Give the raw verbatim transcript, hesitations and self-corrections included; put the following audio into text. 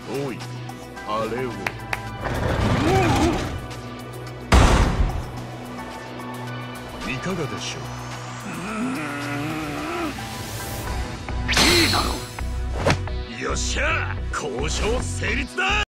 おい、あれを。いかがでしょう。いいだろう。よっしゃ、交渉成立だ。